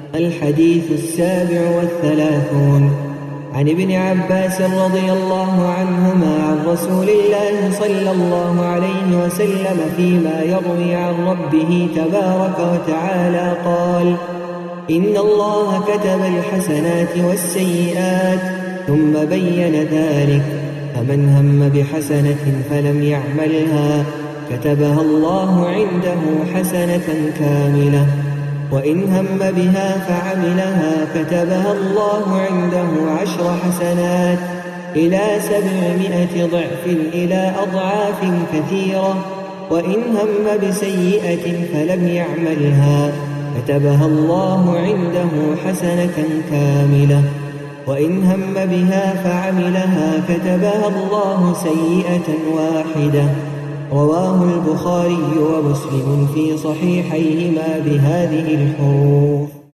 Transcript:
الحديث 37. عن ابن عباس رضي الله عنهما عن رسول الله صلى الله عليه وسلم فيما يروي عن ربه تبارك وتعالى قال: إن الله كتب الحسنات والسيئات ثم بين ذلك، فمن هم بحسنة فلم يعملها كتبها الله عنده حسنة كاملة، وإن هم بها فعملها كتبها الله عنده 10 حسنات إلى 700 ضعف إلى أضعاف كثيرة، وإن هم بسيئة فلم يعملها كتبها الله عنده حسنة كاملة، وإن هم بها فعملها كتبها الله سيئة واحدة. رواه البخاري ومسلم في صحيحيهما بهذه الحروف.